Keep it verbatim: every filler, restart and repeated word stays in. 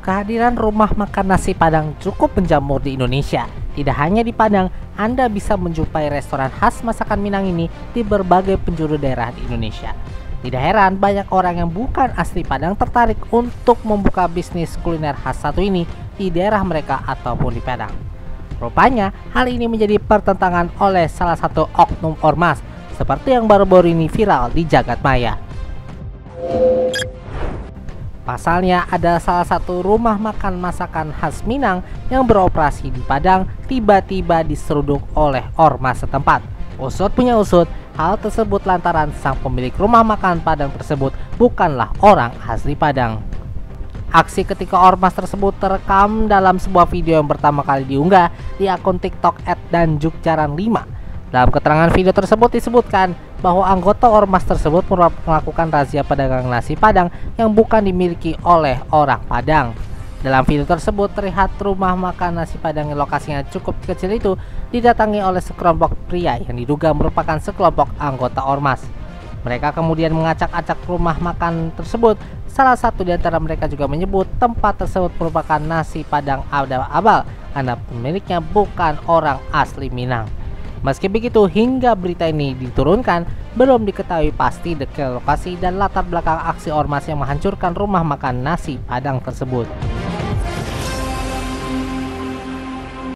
Kehadiran rumah makan nasi Padang cukup menjamur di Indonesia. Tidak hanya di Padang, Anda bisa menjumpai restoran khas masakan Minang ini di berbagai penjuru daerah di Indonesia. Tidak heran banyak orang yang bukan asli Padang tertarik untuk membuka bisnis kuliner khas satu ini di daerah mereka ataupun di Padang. Rupanya, hal ini menjadi pertentangan oleh salah satu oknum ormas, seperti yang baru-baru ini viral di jagat maya. Pasalnya, ada salah satu rumah makan masakan khas Minang yang beroperasi di Padang tiba-tiba diseruduk oleh ormas setempat. Usut punya usut, hal tersebut lantaran sang pemilik rumah makan Padang tersebut bukanlah orang asli Padang. Aksi ketika ormas tersebut terekam dalam sebuah video yang pertama kali diunggah di akun TikTok et danjukjaran lima. Dalam keterangan video tersebut disebutkan bahwa anggota ormas tersebut melakukan razia pedagang nasi Padang yang bukan dimiliki oleh orang Padang. Dalam video tersebut terlihat rumah makan nasi Padang yang lokasinya cukup kecil itu didatangi oleh sekelompok pria yang diduga merupakan sekelompok anggota ormas. Mereka kemudian mengacak-acak rumah makan tersebut. Salah satu di antara mereka juga menyebut tempat tersebut merupakan nasi Padang abal-abal karena pemiliknya bukan orang asli Minang. Meski begitu, hingga berita ini diturunkan, belum diketahui pasti detail lokasi dan latar belakang aksi ormas yang menghancurkan rumah makan nasi Padang tersebut.